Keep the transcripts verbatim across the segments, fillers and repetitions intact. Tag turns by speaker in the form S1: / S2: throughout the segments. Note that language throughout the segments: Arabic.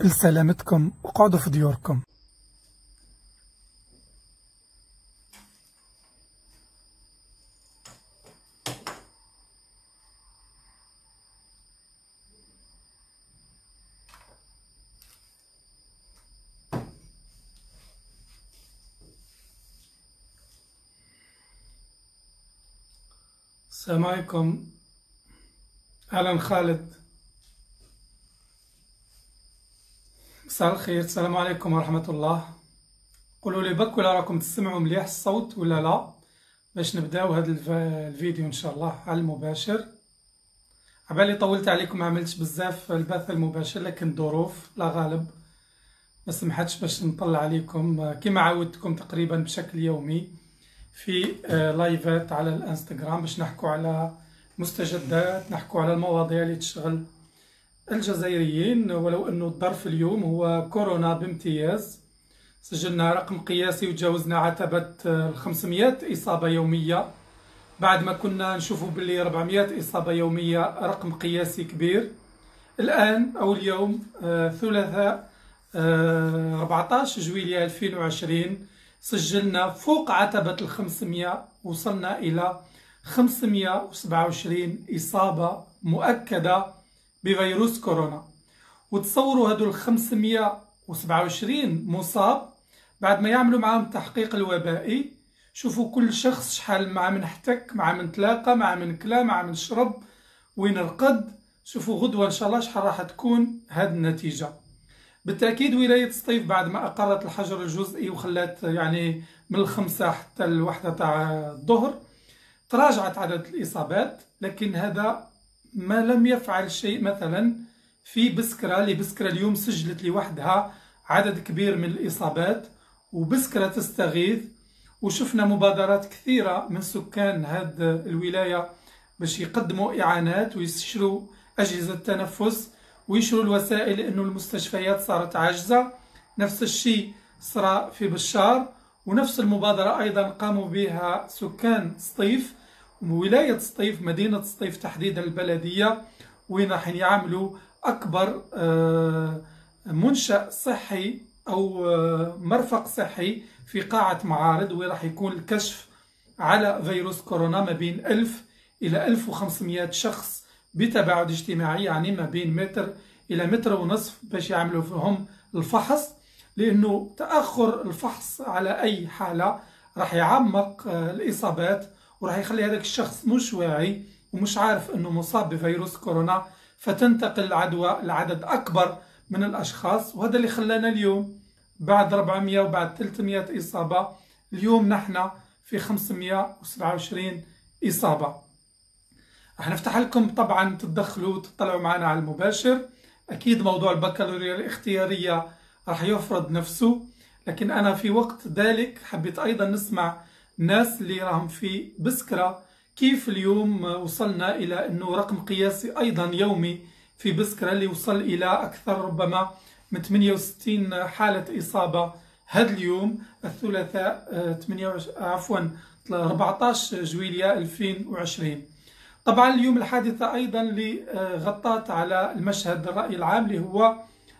S1: لسلامتكم وقعدوا في ديوركم. السلام عليكم. أهلا خالد، مساء الخير. السلام عليكم ورحمة الله. قولوا لي بك ولا راكم تسمعوا مليح الصوت ولا لا، باش نبداو هذا الفيديو ان شاء الله على المباشر. عبالي طولت عليكم، ما عملتش بزاف البث المباشر، لكن الظروف لا غالب ما سمحتش باش نطلع عليكم كما عودتكم تقريبا بشكل يومي في لايفات على الانستغرام باش نحكوا على مستجدات، نحكوا على المواضيع اللي تشغل الجزائريين. ولو انه الظرف اليوم هو كورونا بامتياز، سجلنا رقم قياسي وتجاوزنا عتبة الخمسمائة إصابة يومية، بعد ما كنا نشوفوا باللي أربعمائة إصابة يومية رقم قياسي كبير. الآن أو اليوم ثلاثاء أربعطاش جويلية ألفين وعشرين سجلنا فوق عتبة الخمسمائة، وصلنا إلى خمسمائة وسبعة وعشرين إصابة مؤكدة بفيروس كورونا. وتصوروا هدول خمسمائة وسبعة وعشرين مصاب بعد ما يعملوا معهم التحقيق الوبائي. شوفوا كل شخص شحال مع من احتك، مع من تلاقى، مع من كلا، مع من شرب، وين رقد. شوفوا غدوة ان شاء الله شحال راح تكون هذه النتيجة. بالتأكيد ولاية سطيف بعد ما أقرت الحجر الجزئي وخلات يعني من الخمسة حتى الوحدة تاع الظهر تراجعت عدد الإصابات، لكن هذا ما لم يفعل شيء مثلا في بسكرة. اللي بسكرة اليوم سجلت لوحدها عدد كبير من الإصابات، وبسكرة تستغيث، وشفنا مبادرات كثيرة من سكان هذه الولاية باش يقدموا إعانات ويشروا أجهزة تنفس ويشروا الوسائل، لأنه المستشفيات صارت عاجزة. نفس الشيء صار في بشار، ونفس المبادرة أيضا قاموا بها سكان سطيف، ولاية سطيف، مدينة سطيف تحديدا البلدية، وين راح يعملوا أكبر منشأ صحي أو مرفق صحي في قاعة معارض، وين راح يكون الكشف على فيروس كورونا ما بين ألف إلى ألف وخمسمائة شخص بتباعد اجتماعي، يعني ما بين متر إلى متر ونصف، باش يعملوا فيهم الفحص. لأنه تأخر الفحص على أي حالة راح يعمق الإصابات، وراح يخلي هذاك الشخص مش واعي ومش عارف أنه مصاب بفيروس كورونا، فتنتقل العدوى لعدد أكبر من الأشخاص. وهذا اللي خلانا اليوم بعد أربعمائة وبعد ثلاثمائة إصابة، اليوم نحن في خمسمائة وسبعة وعشرين إصابة. راح نفتح لكم طبعا تتدخلوا وتطلعوا معنا على المباشر. أكيد موضوع البكالوريا الاختيارية راح يفرض نفسه، لكن أنا في وقت ذلك حبيت أيضا نسمع الناس اللي راهم في بسكرة كيف اليوم وصلنا إلى أنه رقم قياسي أيضا يومي في بسكرة اللي وصل إلى أكثر ربما من ثمانية وستين حالة إصابة هذا اليوم الثلاثاء عفوا أربعطاش جويلية ألفين وعشرين. طبعا اليوم الحادثة أيضا اللي غطت على المشهد الرأي العام، اللي هو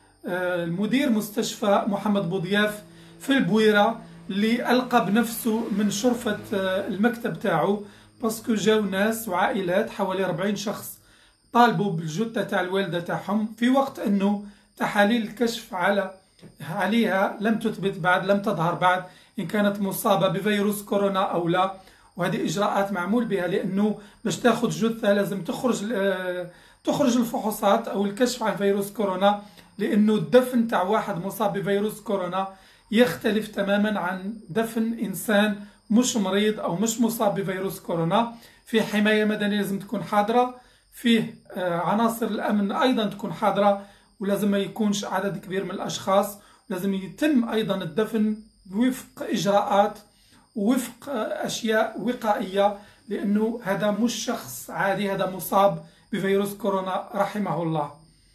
S1: المدير مستشفى محمد بوضياف في البويرة، اللي ألقى بنفسه من شرفة المكتب تاعو، باسكو جاو ناس وعائلات حوالي أربعين شخص طالبوا بالجثة تاع الوالدة تاعهم، في وقت أنه تحاليل الكشف على عليها لم تثبت بعد، لم تظهر بعد إن كانت مصابة بفيروس كورونا أو لا. وهذه إجراءات معمول بها، لأنه باش تاخذ جثة لازم تخرج تخرج الفحوصات أو الكشف عن فيروس كورونا، لأنه الدفن تاع واحد مصاب بفيروس كورونا يختلف تماما عن دفن إنسان مش مريض أو مش مصاب بفيروس كورونا. في حماية مدنية لازم تكون حاضرة، فيه عناصر الأمن أيضا تكون حاضرة، ولازم ما يكونش عدد كبير من الأشخاص. لازم يتم أيضا الدفن وفق إجراءات وفق أشياء وقائية، لأنه هذا مش شخص عادي، هذا مصاب بفيروس كورونا رحمه الله.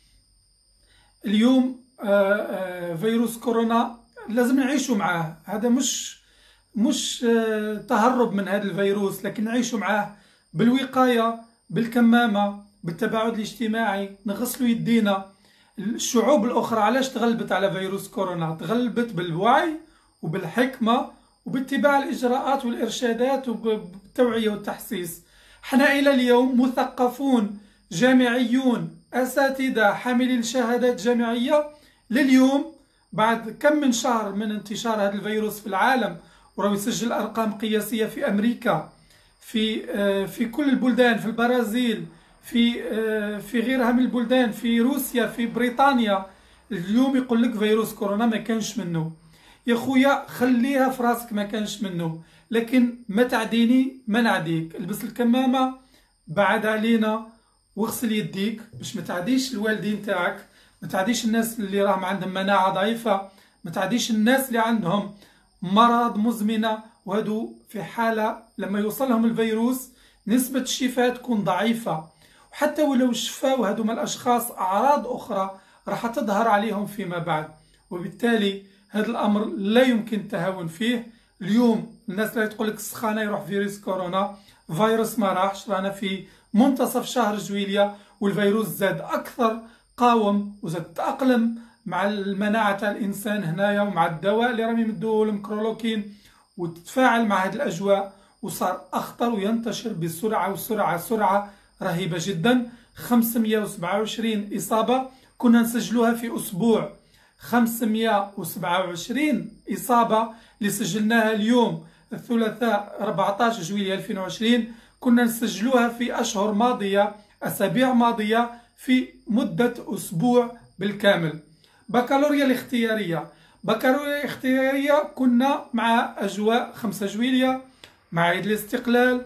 S1: اليوم فيروس كورونا لازم نعيشوا معاه، هذا مش مش تهرب من هذا الفيروس، لكن نعيشوا معاه بالوقاية، بالكمامة، بالتباعد الاجتماعي، نغسلوا يدينا، الشعوب الأخرى علاش تغلبت على فيروس كورونا؟ تغلبت بالوعي وبالحكمة وباتباع الإجراءات والإرشادات وبالتوعية والتحسيس. حنا إلى اليوم مثقفون جامعيون أساتذة حاملي الشهادات جامعية لليوم بعد كم من شهر من انتشار هذا الفيروس في العالم، وراه يسجل أرقام قياسية في أمريكا، في في كل البلدان، في البرازيل، في في غيرها من البلدان، في روسيا، في بريطانيا. اليوم يقول لك فيروس كورونا ما كانش منه. يا خويا خليها في راسك ما كانش منه، لكن ما تعديني ما نعديك. البس الكمامة، بعد علينا، واغسل يديك باش ما تعديش الوالدين تاعك، ما تعديش الناس اللي راهم عندهم مناعة ضعيفة، ما تعديش الناس اللي عندهم مرض مزمنة، وهدو في حالة لما يوصلهم الفيروس نسبة الشفاء تكون ضعيفة. وحتى ولو شفاو هدو من الأشخاص أعراض أخرى راح تظهر عليهم فيما بعد، وبالتالي هذا الأمر لا يمكن التهاون فيه. اليوم الناس اللي تقول لك السخانة يروح فيروس كورونا، فيروس ما راحش، رانا في منتصف شهر جويلية والفيروس زاد أكثر، قاوم وزاد تأقلم مع المناعة تاع الإنسان هنايا ومع الدواء اللي راهم يمدوه المكرولوكين، وتتفاعل مع هذه الأجواء وصار أخطر وينتشر بسرعة وسرعة سرعة رهيبة جدا. خمسمئة وسبعة وعشرين إصابة كنا نسجلوها في أسبوع، خمسمئة وسبعة وعشرين إصابة اللي سجلناها اليوم الثلاثاء أربعة عشر جويلية ألفين وعشرين كنا نسجلوها في أشهر ماضية، أسابيع ماضية، في مدة أسبوع بالكامل. بكالوريا الاختيارية، بكالوريا الاختيارية كنا مع أجواء خمسة جويلية، مع عيد الاستقلال،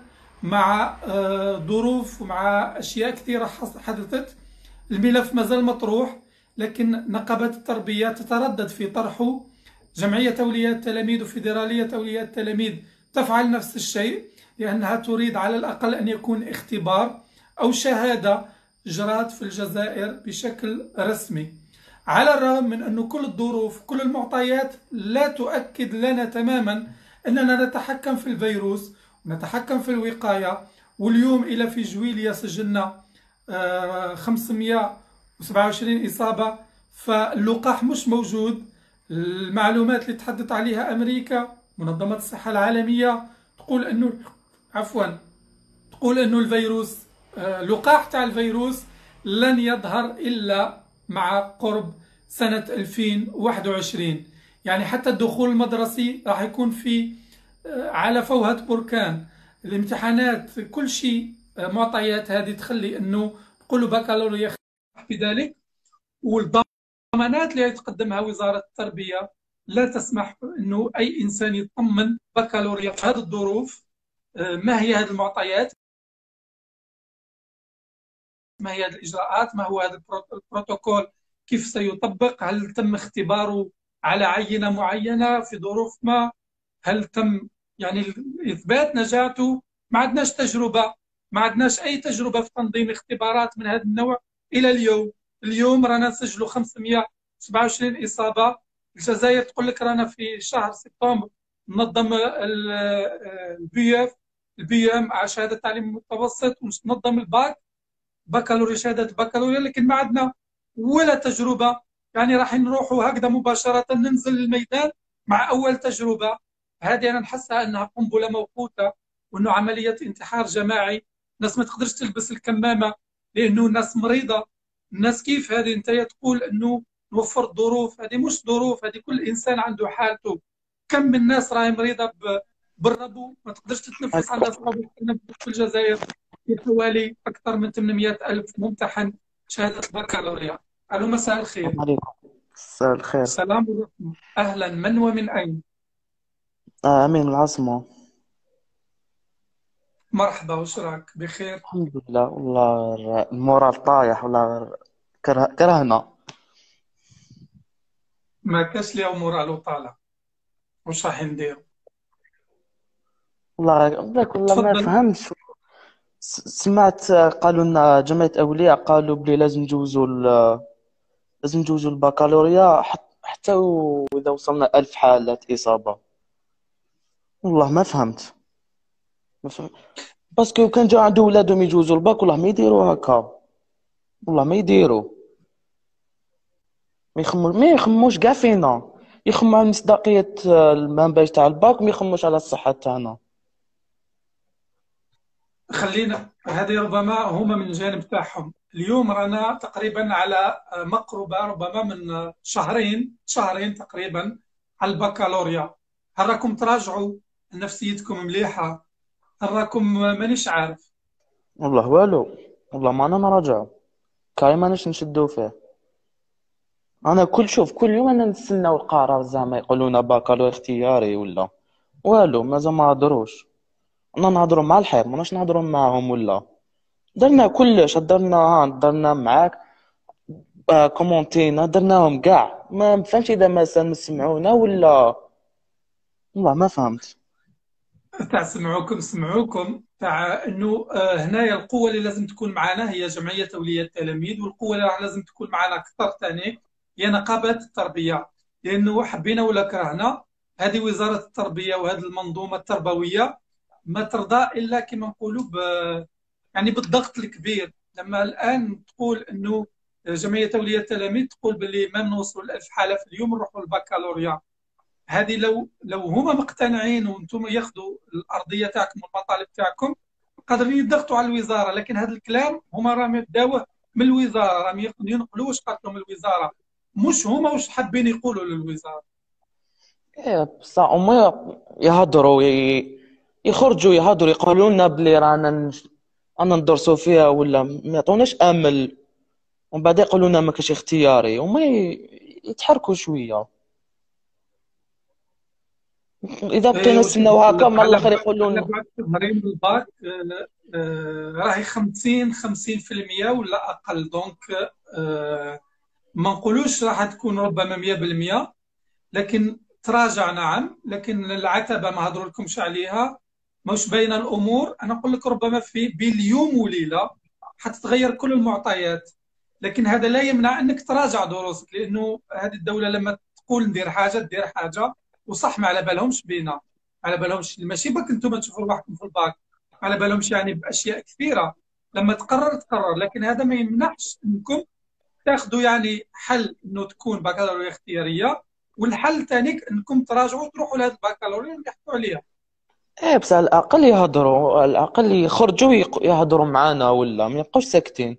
S1: مع ظروف ومع أشياء كثيرة حدثت. الملف مازال مطروح، لكن نقابة التربية تتردد في طرحه. جمعية أولياء التلاميذ وفيدرالية أولياء التلاميذ تفعل نفس الشيء، لأنها تريد على الأقل أن يكون اختبار أو شهادة جرات في الجزائر بشكل رسمي. على الرغم من أن كل الظروف كل المعطيات لا تؤكد لنا تماما أننا نتحكم في الفيروس ونتحكم في الوقاية. واليوم إلى في جويلية سجلنا خمسمئة وسبعة وعشرين إصابة، فاللقاح مش موجود. المعلومات اللي تحدث عليها أمريكا منظمة الصحة العالمية تقول أنه عفوا تقول أنه الفيروس لقاح تاع الفيروس لن يظهر إلا مع قرب سنة ألفين وواحد وعشرين. يعني حتى الدخول المدرسي راح يكون في على فوهة بركان، الامتحانات، كل شيء معطيات هذه تخلي أنه نقولوا بكالوريا بذلك. والضمانات اللي تقدمها وزارة التربية لا تسمح أنه أي إنسان يطمن بكالوريا في هذه الظروف. ما هي هذه المعطيات؟ ما هي هذه الإجراءات؟ ما هو هذا البروتوكول؟ كيف سيطبق؟ هل تم اختباره على عينة معينة في ظروف ما؟ هل تم يعني إثبات نجاته؟ ما عندناش تجربة، ما عندناش أي تجربة في تنظيم اختبارات من هذا النوع إلى اليوم. اليوم رانا نسجلوا خمسمئة وسبعة وعشرين إصابة. الجزائر تقول لك رانا في شهر سبتمبر ننظم البي اف البي ام على شهادة التعليم المتوسط، وننظم الباك بكالوريا شهادة البكالوريا، لكن ما عندنا ولا تجربة. يعني راح نروحوا هكذا مباشرة ننزل الميدان مع أول تجربة. هذه أنا نحسها أنها قنبلة موقوتة، وأنه عملية انتحار جماعي. الناس ما تقدرش تلبس الكمامة لأنه الناس مريضة. الناس كيف هذه أنت تقول أنه نوفر الظروف؟ هذه مش ظروف، هذه كل إنسان عنده حالته. كم من الناس راهي مريضة بالربو ما تقدرش تتنفس. عندها صعوبة التنفس في الجزائر في حوالي أكثر من ثمانمئة ألف ممتحن شهادة البكالوريا. ألو، مساء الخير.
S2: عليكم مساء الخير.
S1: السلام عليكم. أهلا، من ومن أين؟
S2: آه أمين من العاصمة.
S1: مرحبا، وش راك؟ بخير؟
S2: الحمد لله. والله غير المورال طايح، ولا غير كره... كرهنا.
S1: ما كاش اليوم مورالو طالع، وش راح ندير؟
S2: والله غير بلاك، والله ما
S1: تفضل.
S2: فهمتش. س- سمعت آه، قالوا لنا جمعية أولياء قالوا بلي لازم نجوزوا ال... لازم نجوزوا البكالوريا حت... حتى وإذا وصلنا ألف حالة إصابة. والله ما فهمت ما فهمت. باسكو كان جا عنده ولادهم يجوزوا الباك، والله ما يديروا هكا، والله ما يديروا. ما يخمو ما يخموش كاع فينا، يخمو على مصداقية آه، المنبج تاع الباك، وما يخموش على الصحة تاعنا.
S1: خلينا هذه ربما هما من الجانب تاعهم. اليوم رانا تقريبا على مقربة ربما من شهرين شهرين تقريبا على البكالوريا. هل راكم تراجعوا؟ نفسيتكم مليحة؟ هل راكم مانيش عارف؟
S2: والله والو، والله ما انا نراجع، كاي ماناش نشدو فيه. انا كل شوف كل يوم انا نستناو القرار، زعما يقولونا بكالوريا اختياري ولا والو، مازال ما هضروش. انا نهضروا مع الحيط، ماناش نهضروا معاهم ولا. درنا كلش، درنا ها درنا معاك، آه كومونتينا درناهم كاع، ما فهمتش اذا ما سمعونا ولا. والله ما فهمت.
S1: تاع سمعوكم سمعوكم تاع انه آه، هنايا القوه اللي لازم تكون معنا هي جمعيه اولياء التلاميذ، والقوه اللي راح لازم تكون معنا اكثر ثاني هي نقابه التربيه. لانه حبينا ولا كرهنا هذه وزاره التربيه وهذه المنظومه التربويه ما ترضى الا كما نقولوا ب- يعني بالضغط الكبير. لما الان تقول انه جمعيه اولياء التلاميذ تقول باللي ما نوصلوا ل ألف حاله في اليوم نروحوا البكالوريا، هذه لو لو هما مقتنعين وانتم ياخذوا الارضيه تاعكم والمطالب تاعكم قادرين يضغطوا على الوزاره. لكن هذا الكلام هما راهم يبداوه من الوزاره، راهم ينقلوا واش قالت لهم الوزاره، مش هما واش حابين يقولوا للوزاره.
S2: ايه بصح هما يهضروا ي- يخرجوا يهضروا يقولوا لنا بلي رانا نش- رانا ندرسوا فيها ولا ما يعطوناش امل، ومن بعد يقولوا لنا ما كاش اختياري، وما ي- يتحركوا شويه. اذا
S1: إيه،
S2: بقينا
S1: واش
S2: نستناو
S1: نقول
S2: هكا
S1: لك،
S2: من
S1: على
S2: الاخر
S1: بعد
S2: يقولوا
S1: على
S2: لنا.
S1: بعد شهرين من الباك آه، آه، راهي خمسين خمسين في المية ولا اقل. دونك آه، ما نقولوش راح تكون ربما مية بالمية، لكن تراجع نعم. لكن العتبة ما هضروا لكمش عليها، مش بين الأمور. أنا أقول لك ربما في بين يوم وليلة حتتغير كل المعطيات. لكن هذا لا يمنع أنك تراجع دروسك، لأنه هذه الدولة لما تقول ندير حاجة تدير حاجة. وصح ما على بالهمش بينا، على بالهمش ماشي بك انتم تشوفوا روحكم في الباك، على بالهمش يعني بأشياء كثيرة. لما تقرر تقرر، لكن هذا ما يمنعش أنكم تاخذوا يعني حل انه تكون بكالوريا اختياريه، والحل الثاني انكم تراجعوا تروحوا لهذه البكالوريا اللي يحكوا عليها.
S2: ايه بس على الاقل يهضروا، على الاقل يخرجوا يق- يهضروا معانا، ولا ما يبقوش ساكتين،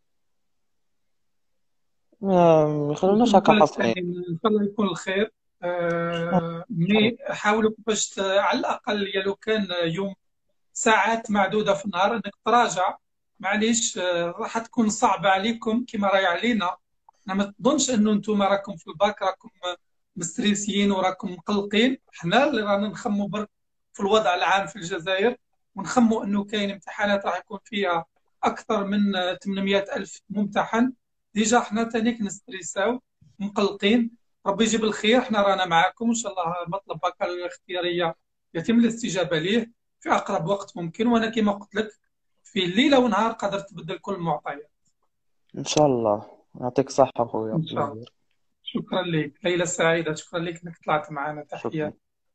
S2: ما ما يخلوناش هكا
S1: وكل
S2: حاصلين.
S1: الثاني ان شاء الله يكون الخير. آه مي حاولوا باش ت- على الاقل يا لو كان يوم ساعات معدوده في النهار انك تراجع. معليش آه راح تكون صعبه عليكم كما راهي علينا. انا ما تظنش انه انتم راكم في الباك راكم مستريسيين وراكم مقلقين. احنا اللي رانا نخموا برك في الوضع العام في الجزائر، ونخموا انه كاين امتحانات راح يكون فيها اكثر من ثمانمئة الف ممتحن. ديجا احنا تانيك نستريساو مقلقين. ربي يجيب الخير، احنا رانا معاكم ان شاء الله. مطلب بكالوريا اختياريه يتم الاستجابه ليه في اقرب وقت ممكن. وانا كما قلت لك في ليله ونهار قادر تبدل كل المعطيات.
S2: ان شاء الله. يعطيك صحة اخويا،
S1: ان
S2: الله
S1: شاء الله.
S2: يدير.
S1: شكرا لك، ليلة سعيدة. شكرا لك انك طلعت معنا.
S2: شكرا.
S1: تحياتي.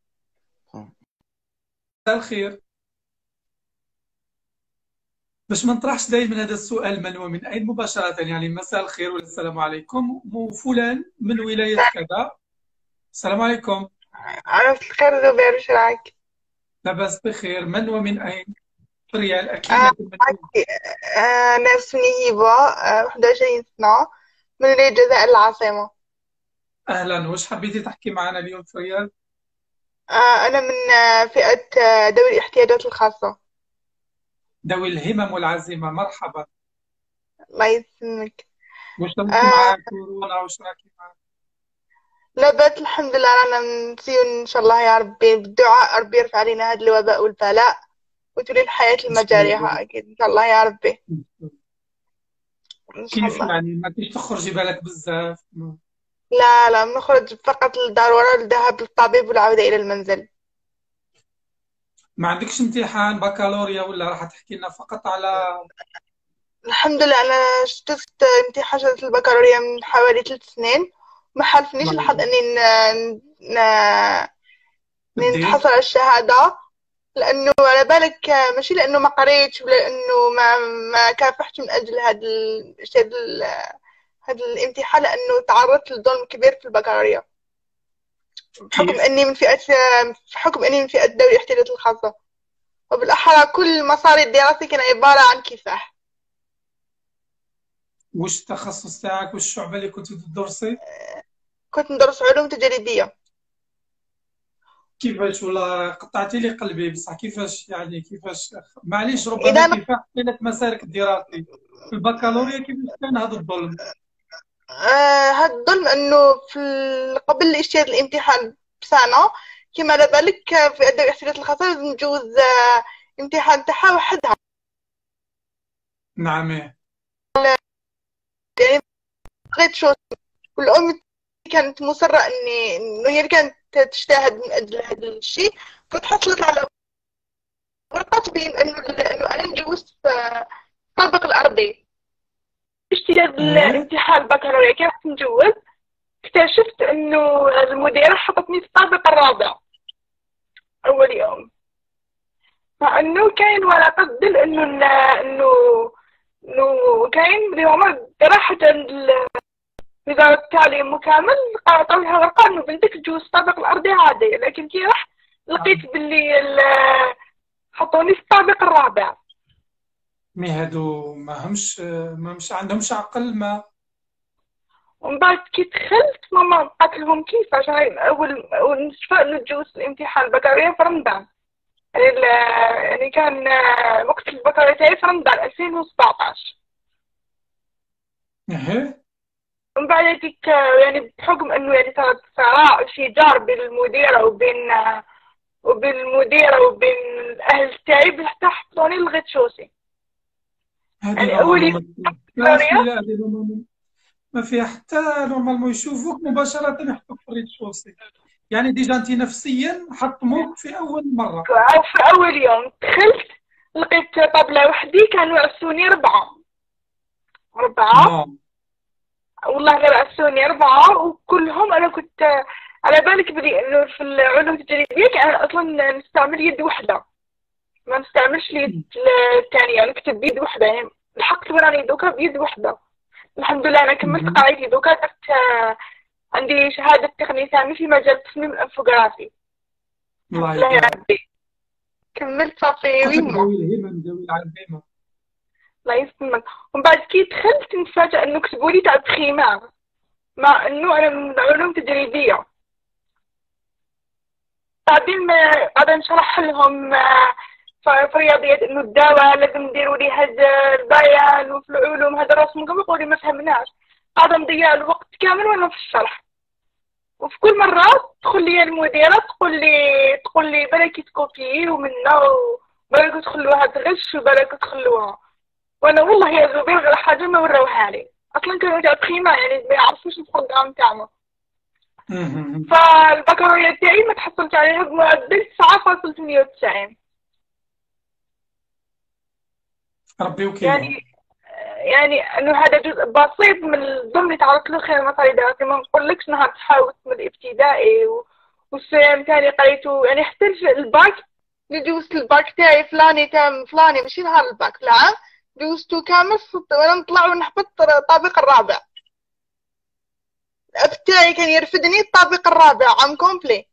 S1: مساء الخير. باش ما نطرحش دائما هذا السؤال من ومن اين مباشرة، يعني مساء الخير ولا السلام عليكم وفلان من ولاية كذا. السلام عليكم.
S3: عرفت الخير زبير، وش رايك؟
S1: لا بأس بخير. من ومن اين؟ ريال اكيد،
S3: آه
S1: لكن من
S3: معك.
S1: وين؟
S3: آه أنا اسمي هبة، آه واحد وعشرين سنة، من ولاية الجزائر العاصمة.
S1: اهلا. وش حبيتي تحكي معنا اليوم في ريال؟
S3: آه أنا من آه فئة آه ذوي الاحتياجات الخاصة.
S1: ذوي الهمم والعزيمة، مرحبا.
S3: الله يسلمك.
S1: وش راكي
S3: آه
S1: مع كورونا؟ وش راكي مع
S3: لابد الحمد لله، رانا نسيو إن شاء الله يا ربي بالدعاء، ربي يرفع علينا هذا الوباء والبلاء وتولي الحياة
S1: إن شاء الله.
S3: لمجاريها، أكيد إن شاء الله يا ربي. إن شاء
S1: كيف
S3: الله.
S1: يعني ما فيش تخرجي بالك بزاف؟
S3: لا لا، نخرج فقط للضرورة، الذهاب للطبيب والعودة إلى المنزل.
S1: ما عندكش امتحان بكالوريا ولا راح تحكي لنا فقط على؟
S3: الحمد لله، أنا شفت امتحان شهادة البكالوريا من حوالي ثلاث سنين، ما حالفنيش الحظ
S1: الله
S3: إني ن... ن... إني
S1: يديك.
S3: نتحصل على الشهادة. لأنه على بالك، ماشي لأنه ما قريتش ولا لأنه ما ما كافحتش من أجل هذا ال... هذا ال... هذا الامتحان لأنه تعرضت لظلم كبير في البكالوريا بحكم
S1: كيف؟
S3: أني من فئة بحكم أني من فئة ذوي الاحتياجات الخاصة، وبالأحرى كل مصاري الدراسي كان عبارة عن كفاح.
S1: وش التخصص تاعك وش الشعبة اللي كنت تدرسي؟
S3: كنت ندرس علوم تجريبية.
S1: كيفاش والله قطعتي لي قلبي بصح كيفاش يعني كيفاش معليش ربما
S3: إذا أنا
S1: كيفاش كانت مسارك الدراسي في البكالوريا كيفاش كان هذا الظلم؟
S3: آه هاد الظلم أنه في ال- قبل اجتياز الامتحان بسنة كما على بالك في ذوي الاحتياجات الخاصة لازم نجوز آه امتحان تاعها وحدها.
S1: نعم إيه.
S3: يعني بغيت شو، والأم كانت مصرة إني إنه هي اللي كانت تجتهد من أجل هذا الشيء، فتحصلت على ورقة تبين إنه إنه أنا نجوز آه، الطابق الأرضي. اجتياز
S1: إيه؟
S3: الامتحان البكالوريا كيف نجوز، اكتشفت إنه المديرة حطتني في الطابق الرابع أول يوم، مع إنه كاين ورقة تدل إنه إنه إنه كاين اليوم راحت عند وزارة التعليم مكامل عطوا لها ورقة إنه بنتك تجوز الطابق الأرضي عادي، لكن كي راح لقيت باللي ال- حطوني في الطابق الرابع.
S1: مي هادو ما همش ما همش عندهمش عقل ما.
S3: ومن بعد كي دخلت ماما بقات لهم كيفاش هاي أول أول نشفى إنه تجوز الامتحان البكالوريا في رمضان، يعني ال- يعني كان وقت البكالوريا تاعي في رمضان ألفين وسبعطاش.
S1: إيه؟
S3: ومن بعد هذيك يعني بحكم إنه يعني صارت صراع شجار بين المديرة وبين وبين المديرة وبين الأهل تاعي حتى حطوني لغيت شوسي.
S1: هذه
S3: يعني أول يوم
S1: نورمالمون لا
S3: بكالوريا
S1: لا هذه نورمالمون ما فيها حتى نورمالمون يشوفوك مباشرة يحطوك في الريت شوسي، يعني ديجا انت نفسيا حطموك في اول مرة.
S3: في أول يوم دخلت لقيت طابلة وحدي كانوا عسوني ربعة ربعة
S1: نعم.
S3: والله غير عسوني أربعة، وكلهم أنا كنت على بالك بلي إنه في العلوم التجريبية كان أصلا نستعمل يد واحدة ما نستعملش اليد الثانية، نكتب بيد واحدة، يعني لحقت وين راني دوكا بيد واحدة. الحمد لله أنا كملت قرايتي دوكا، درت آه، عندي شهادة تقنية ثانوي في مجال تصميم الانفوغرافي.
S1: الله
S3: الحمد لله يا
S1: يبارك.
S3: ربي كملت صافي
S1: قلت لك
S3: ويما
S1: ذوي الهمم ذوي العزيمة.
S3: الله يسلمك. ومن بعد كي دخلت نتفاجأ إنه كتبوا لي تاع بخيمار مع إنه أنا من علوم تجريبية. بعدين ما قاعدة نشرح لهم آه، ف- في الرياضيات إنه الدواء لازم نديروا لي هذا البيان، وفي العلوم هذا الرسم قبل يقولوا لي ما فهمناش، قاعدة نضيع الوقت كامل وأنا في الشرح. وفي كل مرة تدخل لي المديرة تقول لي تقول لي بلاكي تكوبي ومنا وبلاكي تخلوها تغش وبلاكي تخلوها، وانا والله يا زبير غير حاجة ما وراوها لي، اصلا كانوا تاع بخيمة يعني ما يعرفوش البروغرام تاعنا. فالبكالوريا تاعي ما تحصلت عليها بمعدل تسعة فاصلة ثمانية وتسعين.
S1: ربي وكيل.
S3: يعني يعني انه هذا جزء بسيط من الظلم اللي تعرضت له خلال مصاري دراسي، ما نقولكش نهار تحاول من الابتدائي و... والسلام تاني قريته، يعني حتى الباك جوزت الباك تاعي فلاني تام فلاني ماشي نهار الباك لا جوزته كامل وانا نطلع ونحبط الطابق الرابع. الاب تاعي كان يرفدني الطابق الرابع عام كومبلي،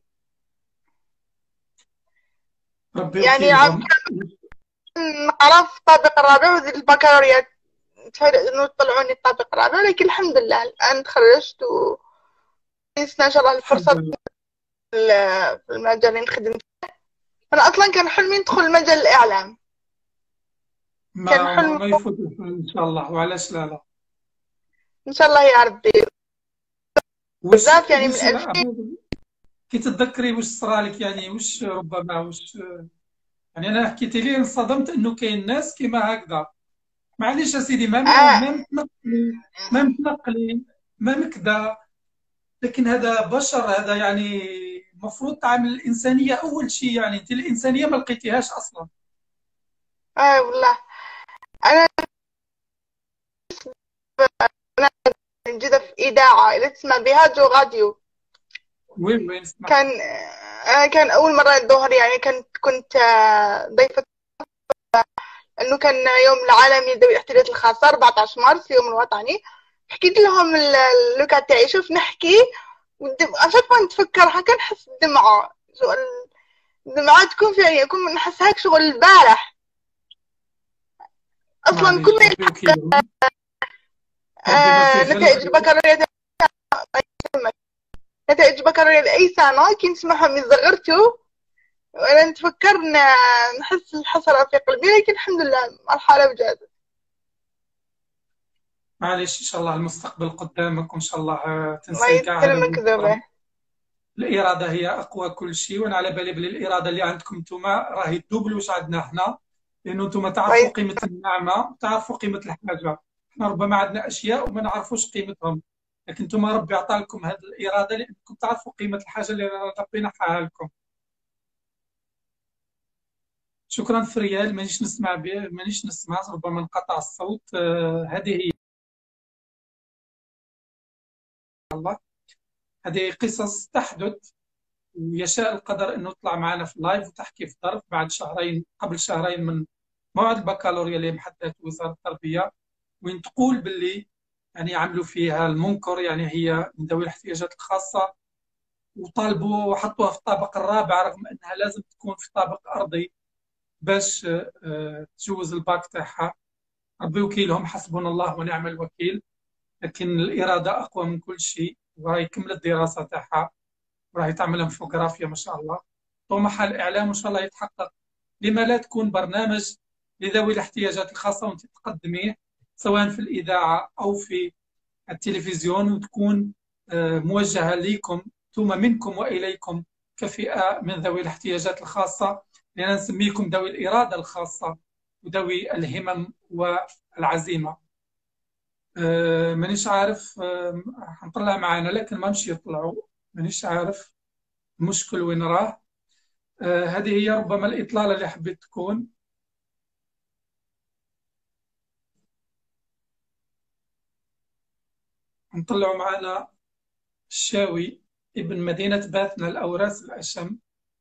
S1: ربي
S3: يعني عام
S1: وكيلهم.
S3: نقرا في الطابق الرابع وزيد البكالوريا انه طلعوني الطابق الرابع، لكن الحمد لله الان تخرجت و ان شاء الله الفرصه
S1: الحمد لله.
S3: في المجال اللي نخدم فيه. انا اصلا كان حلمي ندخل مجال الاعلام، كان
S1: ما
S3: حلم
S1: ما يفوت الحال ان شاء الله، وعلاش لا لا.
S3: ان شاء الله يا ربي
S1: وش
S3: بزاف يعني من
S1: وش
S3: ألفين.
S1: كي تتذكري واش صرالك يعني واش ربما واش يعني انا حكيتي لي انصدمت انه كاين ناس كيما هكذا. معليش يا سيدي ما
S3: آه.
S1: ما متنقلي ما متنقلي ما مكذا، لكن هذا بشر، هذا يعني المفروض تعامل الانسانيه اول شيء، يعني انت الانسانيه ما لقيتيهاش اصلا.
S3: اه والله انا جدا في اذاعه اللي تسمع بها جو راديو.
S1: وين وين اسمع.
S3: كان آه كان اول مره الظهر، يعني كنت كنت آه ضيفه، انه كان يوم العالمي ذوي الاحتياجات الخاصه أربعة عشر مارس اليوم الوطني، حكيت لهم ال- اللوكات تاعي، شوف نحكي والدم عشان ما نتفكر هكا نحس الدمعة شغل، الدمعة تكون في عيني، أكون نحس هيك شغل البارح أصلا
S1: معليش
S3: كنا.
S1: ربي وكيلهم. ربي ما
S3: آه
S1: فيه غير
S3: نتائج
S1: الخير.
S3: البكالوريا، نتائج البكالوريا لأي سنة كي نسمعهم يزغرتوا وأنا نتفكر ن- نحس الحسرة في قلبي، لكن الحمد لله الحالة بجد.
S1: معليش إن شاء الله المستقبل قدامك، وإن شاء الله آه،
S3: الله
S1: تنسي كاع هذا
S3: يسلمك
S1: الوهم.
S3: ذوبه.
S1: الإرادة هي أقوى كل شيء، وأنا على بالي بلي الإرادة اللي عندكم نتوما راهي تدوبل واش عندنا حنا، لأنه نتوما تعرفوا
S3: الله
S1: قيمة النعمة وتعرفوا قيمة الحاجة. حنا ربما عندنا أشياء وما نعرفوش قيمتهم، لكن نتوما ربي عطا لكم هذه الإرادة لأنكم تعرفوا قيمة الحاجة اللي ربي نحاها لكم. شكرا فريال، مانيش نسمع بي... مانيش نسمع، ربما انقطع الصوت. آه، هذه هي الله، هذه قصص تحدث، ويشاء القدر انه تطلع معنا في اللايف وتحكي في ظرف بعد شهرين، قبل شهرين من موعد البكالوريا اللي محددته وزاره التربيه، وين تقول باللي يعني يعملوا فيها المنكر، يعني هي من ذوي الاحتياجات الخاصه، وطالبوا وحطوها في الطابق الرابع رغم انها لازم تكون في طابق ارضي باش آه، تجوز الباك تاعها. ربي وكيلهم، حسبنا الله ونعم الوكيل. لكن الاراده اقوى من كل شيء، وهي كملت الدراسه تاعها وراهي تعمل انفوغرافيا ما شاء الله. طموحها الاعلام وان شاء الله يتحقق. لما لا تكون برنامج لذوي الاحتياجات الخاصه وانت تقدميه سواء في الاذاعه او في التلفزيون، وتكون آه، موجهه لكم ثم منكم واليكم كفئه من ذوي الاحتياجات الخاصه، لان نسميكم ذوي الاراده الخاصه وذوي الهمم والعزيمه. آه، مانيش عارف، آه، حنطلع معانا لكن ما مشي يطلعوا، مانيش عارف المشكل وين راه. آه، هذه هي ربما الإطلالة اللي حبيت تكون. نطلعوا معنا الشاوي ابن مدينة باثنا الأوراس الأشم.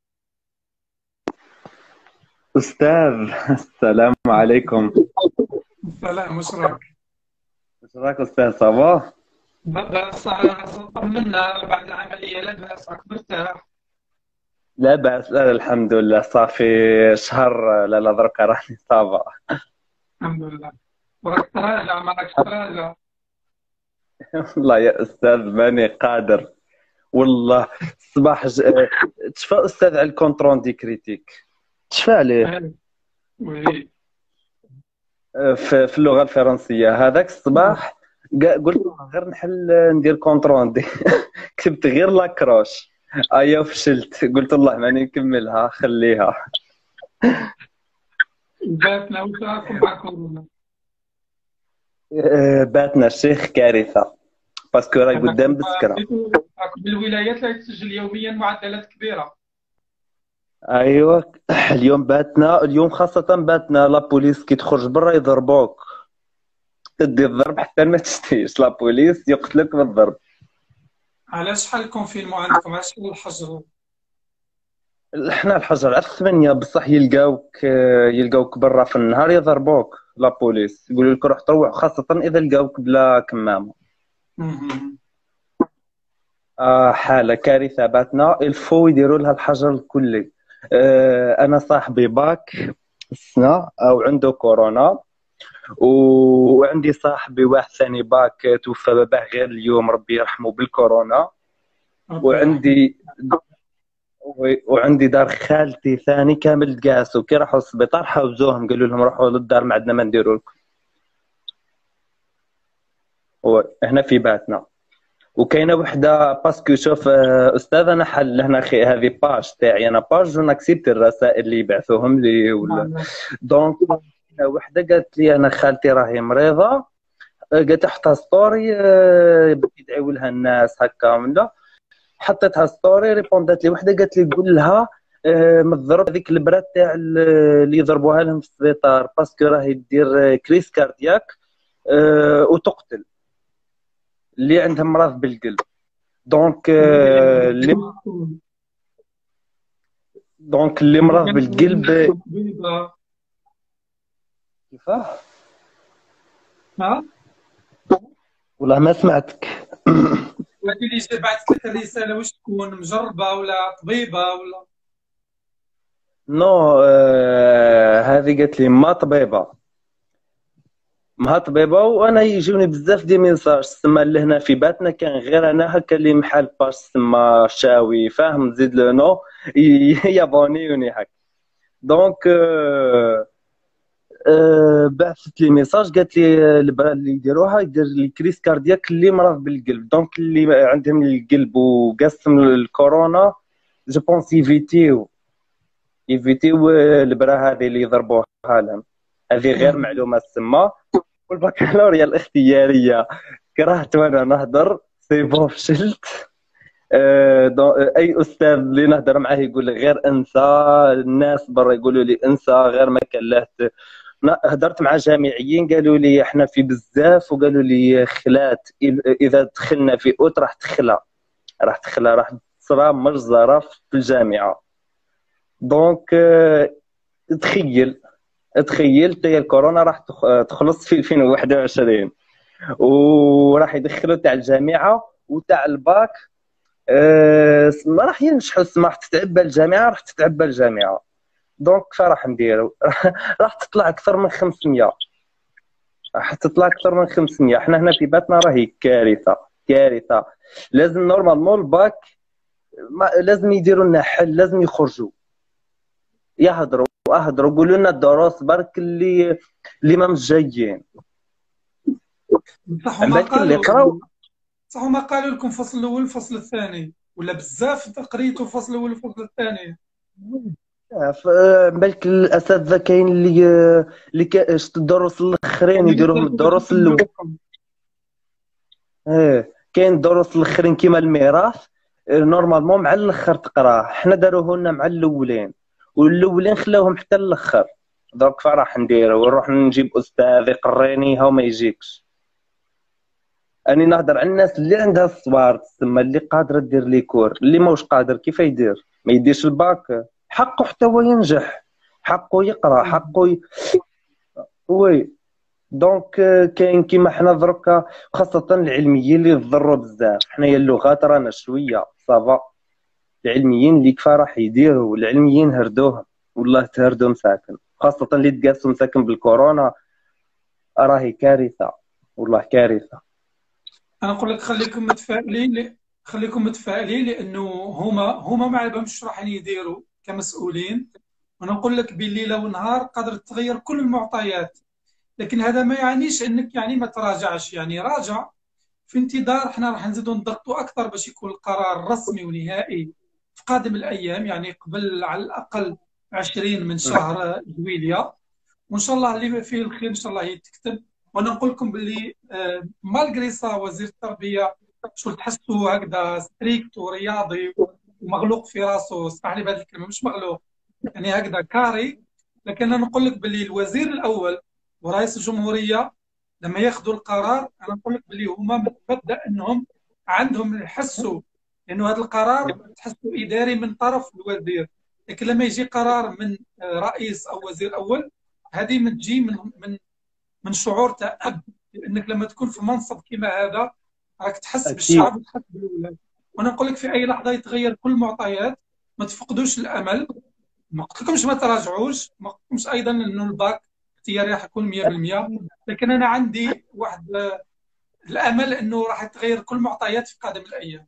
S4: أستاذ السلام عليكم.
S1: السلام، وش راك؟
S4: ايش رايك أستاذ؟ صباح.
S1: بس طمنا بعد العملية، لا بأس، راك مرتاح؟
S4: لا بأس، لا الحمد لله، صافي شهر لا لا درك راني صافا.
S1: الحمد لله. وراك تراجع، ما راكش تراجع؟
S4: والله يا أستاذ ماني قادر والله. الصباح ج... تشفى أستاذ على الكونترون دي كريتيك، تشفى عليه
S1: آه، وي.
S4: في, في اللغة الفرنسية. هذاك الصباح قا- قلت غير نحل ندير كونترون دي كتبت غير لاكروش، ايا فشلت، قلت الله ماني نكملها خليها.
S1: باثنا، وش راكم مع كورونا؟
S4: آه، باتنا الشيخ كارثة، باسكو راهي
S1: راكم
S4: قدام بسكرة.
S1: راكم بالولايات لا تسجل يوميا معدلات كبيرة.
S4: ايوه اليوم باتنا، اليوم خاصة باتنا لابوليس كي تخرج برا يضربوك، تدي الضرب حتى ما تشتيش، لابوليس يقتلك بالضرب.
S1: علاش شحال الكونفينمون عندكم؟ علاش شحال الحجر؟
S4: احنا الحجر على ثمانية بصح يلقاوك، يلقاوك برا في النهار يضربوك لابوليس، يقولوا لك روح تروح، خاصة إذا لقاوك بلا كمامة.
S1: مهم.
S4: آه حالة كارثة باتنا، الفو يديروا لها الحجر الكلي. آه أنا صاحبي باك السنة أو عنده كورونا، و- وعندي صاحبي واحد ثاني باك توفى باباه غير اليوم ربي يرحمه بالكورونا،
S1: ربي يرحمه.
S4: وعندي و- وعندي دار خالتي ثاني كامل تقاسوا، كي راحوا للسبيطار حاوزوهم قالوا لهم روحوا للدار ما عندنا ما نديروا لكم. هنا في باتنا. وكاينه وحده باسكو شوف آه، استاذ انا حل هنا خي هذه باج تاعي انا، باج ونكسبت الرسائل اللي يبعثوهم لي ولا
S1: نعم.
S4: دونك. وحده قالت لي انا خالتي راهي مريضه، آه، قالت تحطها ستوري آه، بدي يدعيو لها الناس هكا ولا، حطيتها ستوري ريبوندات لي وحده قالت لي قول لها آه، ما تضرب هذيك البرات تاع ال- اللي يضربوها لهم في السبيطار باسكو راهي دير آه، كريس كاردياك آه، وتقتل اللي عندهم مرض بالقلب. دونك آه، اللي دونك اللي مرض بالقلب كيفاه
S1: ها؟
S4: والله ما سمعتك.
S1: وهذه اللي بعثت لك الرسالة واش تكون مجربة ولا طبيبة ولا؟
S4: نو آه هذه قالت لي ما طبيبه، ما طبيبه. وانا يجوني بزاف دي ميساج تسمى لهنا في باتنا، كان غير انا هكا اللي محل باش تسمى شاوي فاهم، تزيد لو نو يابونيوني هكا. دونك آه آه بعثت لي ميساج قالت لي البرا اللي يديروها يدير لي كريس كاردياك اللي مرض بالقلب، دونك اللي عندهم القلب وقسم الكورونا جو بونس يفيتيو يفيتيو البرا هذه اللي يضربوها لهم. هذه غير معلومه تسمى. والبكالوريا الاختياريه كرهت وانا نهضر، سي بون فشلت. آه اي استاذ اللي نهضر معاه يقول لي غير انسى، الناس برا يقولوا لي انسى غير ما كان له. هضرت مع جامعيين قالوا لي احنا في بزاف، وقالوا لي خلات اذا دخلنا في اوت راح تخلى راح تخلى راح تصرى مجزره في الجامعه. دونك آه تخيل تخيل تاع الكورونا راح تخلص في ألفين وواحد وعشرين، وراح يدخلوا تاع الجامعه وتاع الباك. أه ما راح ينجحوا، ما راح تتعبى الجامعه راح تتعبى الجامعه. دونك فراح نديروا راح تطلع اكثر من خمسمية، راح تطلع اكثر من خمسمية. احنا هنا في باتنا راهي كارثه كارثه. لازم نورمالمون الباك لازم يديروا لنا حل، لازم يخرجوا يهضروا اهضروا قولوا لنا الدروس برك اللي اللي ما مش جايين.
S1: صح ما
S4: بالك اللي
S1: قالوا
S4: قراو
S1: صح ما قالوا لكم الفصل الاول الفصل الثاني، ولا بزاف قريتوا الفصل الاول الفصل الثاني؟
S4: بالك الاساتذه كاين اللي اللي شت الدروس الاخرين يديروهم الدروس الاول. ايه كاين الدروس الاخرين كيما الميراث نورمالمون مع الاخر تقراه، حنا داروه لنا مع الاولين والاولين خلاوهم حتى الاخر. دونك فراح نديرو ونروح نجيب استاذ يقرينيها وما يجيكش. اني نهضر على الناس اللي عندها الصبار تسمى، اللي قادره دير لي كور، اللي ماهوش قادر كيف يدير؟ ما يديرش الباك، حقه حتى هو ينجح، حقه يقرا، حقه ي... وي. دونك كاين كيما حنا دركا خاصه العلميين اللي يضروا بزاف. حنايا اللغات رانا شويه صافا، العلميين اللي كفا راح يديروا، العلميين هردوهم والله تهردوا مساكن، خاصه اللي تقاسوا مساكن بالكورونا راهي كارثه والله كارثه.
S1: انا نقول لك خليكم متفائلين، خليكم متفائلين لانه هما هما ما عليهمش راح يديروا كمسؤولين. وانا نقول لك بالليل ونهار قادر تغير كل المعطيات، لكن هذا ما يعنيش انك يعني ما تراجعش، يعني راجع في انتظار. احنا راح نزيدوا نضغطوا اكثر باش يكون القرار رسمي ونهائي في قادم الايام، يعني قبل على الاقل عشرين من شهر جويليا، وان شاء الله اللي فيه الخير ان شاء الله يتكتب. وانا نقول لكم باللي مالغري صا وزير التربيه شغل تحسوا هكذا ستريكت ورياضي ومغلوق في راسه، اسمح لي بهذه الكلمه، مش مغلوق يعني هكذا كاري، لكن انا نقول لك باللي الوزير الاول ورئيس الجمهوريه لما ياخذوا القرار انا نقول لك باللي هما مبدا انهم عندهم يحسوا انه هذا القرار تحسوا اداري من طرف الوزير، لكن لما يجي قرار من رئيس او وزير اول هذه من تجي من من من شعور تاع اب، لانك لما تكون في منصب كما هذا راك تحس بالشعب وتحس بالاولاد. وانا نقول لك في اي لحظه يتغير كل المعطيات، ما تفقدوش الامل، ما قلت لكمش ما تراجعوش، ما قلت لكمش ايضا انه الباك اختياري راح يكون مية بالمية، لكن انا عندي واحد الامل انه راح يتغير كل المعطيات في قادم الايام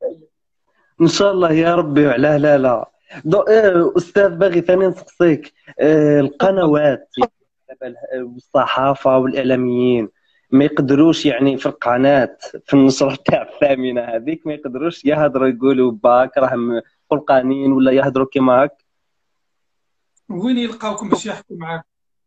S4: ان شاء الله يا ربي. وعلاه لا لا دو إيه استاذ باغي ثاني نسقسيك إيه القنوات والصحافه والاعلاميين ما يقدروش يعني في القناه في النشره تاع الثامنه هذيك ما يقدروش يهضروا يقولوا باك راهم قلقانين ولا يهضروا كيما هك؟
S1: وين يلقاوكم باش يحكوا معاك؟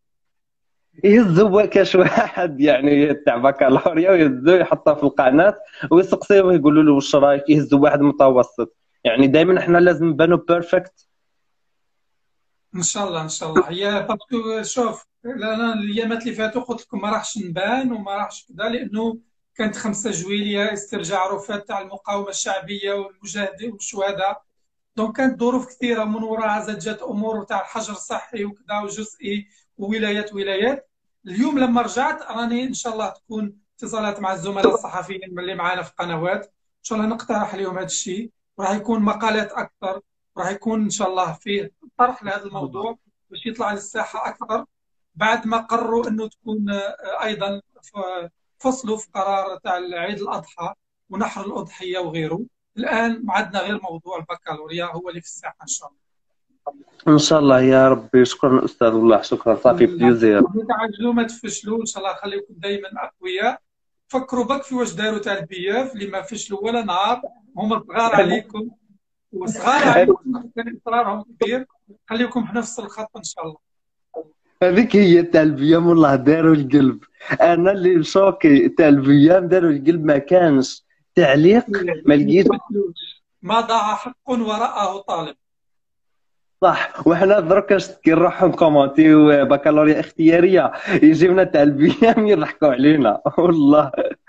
S4: يهزوا كاش واحد يعني تاع بكالوريا ويهزوا يحطها في القناه ويسقسيوه يقولوا له واش رايك، يهزوا واحد متوسط. يعني دائما احنا لازم نبانو بيرفكت.
S1: ان شاء الله ان شاء الله. هي باسكو شوف انا الايامات اللي فاتوا قلت لكم ما راحش نبان وما راحش كذا، لانه كانت خمسة جويلية استرجاع رفات تاع المقاومه الشعبيه والمجاهدين والشهداء، دونك كانت ظروف كثيره من وراها زاد جات امور تاع الحجر الصحي وكذا وجزئي وولايات ولايات. اليوم لما رجعت راني ان شاء الله تكون اتصالات مع الزملاء الصحفيين اللي معانا في قنوات، ان شاء الله نقترح عليهم هذا الشيء، وراح يكون مقالات اكثر، وراح يكون ان شاء الله فيه طرح لهذا الموضوع باش يطلع للساحه اكثر، بعد ما قرروا انه تكون آه، ايضا ف- فصلوا في قرار تاع عيد الاضحى ونحر الاضحيه وغيره. الان عندنا غير موضوع البكالوريا هو اللي في الساحه ان شاء الله.
S4: ان شاء الله يا ربي. شكرا استاذ والله، شكرا صافي بليزير.
S1: ما تعجلوا ما تفشلوا ان شاء الله، خليكم دائما اقوياء. فكروا بك في واش داروا تاع البياف اللي ما فشلوا ولا نهار، هما صغار عليكم وصغار عليكم، كان اصرارهم كبير. خليكم في نفس الخط ان شاء الله.
S4: هذيك هي تاع البيام والله داروا القلب. انا اللي شوكي تاع البيام داروا القلب، ما كانش تعليق ما لقيت.
S1: ما ضاع حق وراءه طالب.
S4: صح، وحنا درك كي نروحو نكومونتيو بكالوريا اختياريه يجيونا تاع البيام يضحكوا علينا والله.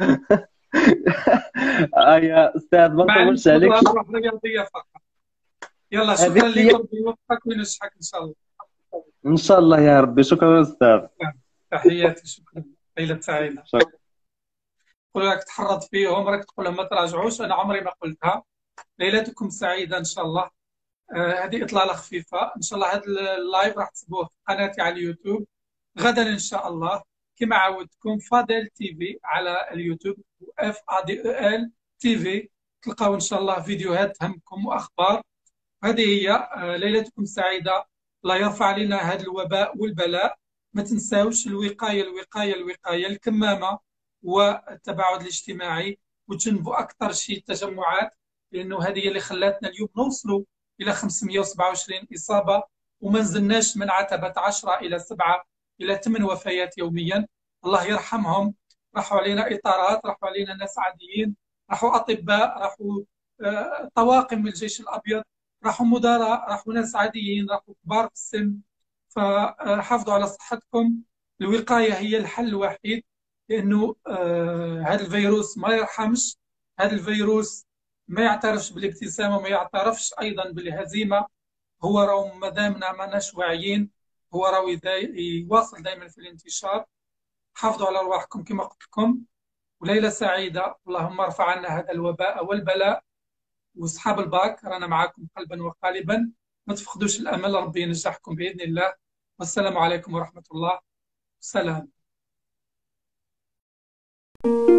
S4: آه يا استاذ ما نطولش عليك.
S1: نروح رياضيه فقط. يلا شكرا لكم بوقتك ونشحك ان شاء الله.
S4: ان شاء الله يا ربي. شكرا استاذ.
S1: تحياتي، شكرا. ليله سعيده. قول لك تحرض فيهم، راك تقول لهم ما تراجعوش، انا عمري ما قلتها. ليلتكم سعيده ان شاء الله. آه، هذه اطلاله خفيفه ان شاء الله. هذا اللايف راح تسبوه في قناتي على اليوتيوب غدا ان شاء الله، كما عودتكم فاضل تي في على اليوتيوب، اف ا دي ال تي في. تلقاو ان شاء الله فيديوهات تهمكم واخبار. هذه هي. آه، ليلتكم سعيده. الله يرفع علينا هذا الوباء والبلاء. ما تنساوش الوقايه الوقايه الوقايه، الكمامه والتباعد الاجتماعي، وتجنبوا اكثر شيء التجمعات، لانه هذه هي اللي خلاتنا اليوم نوصلوا الى خمسمئة وسبعة وعشرين اصابه، وما نزلناش من عتبه عشرة الى سبعة الى ثمان وفيات يوميا. الله يرحمهم. راحوا علينا اطارات، راحوا علينا ناس عاديين، راحوا اطباء، راحوا آه، طواقم من الجيش الابيض، راحوا مدراء، راحوا ناس عاديين، راحوا كبار في السن. فحافظوا على صحتكم. الوقايه هي الحل الوحيد، لانه آه، هذا الفيروس ما يرحمش. هذا الفيروس ما يعترفش بالابتسامه، وما يعترفش ايضا بالهزيمه. هو راهو ما دامنا ماناش واعيين، هو راهو يواصل دائما في الانتشار. حافظوا على ارواحكم كما قلت لكم، وليله سعيده. اللهم ارفع عنا هذا الوباء والبلاء. واصحاب الباك رانا معكم قلبا وقالبا. ما تفقدوش الامل، ربي ينجحكم باذن الله. والسلام عليكم ورحمه الله. سلام.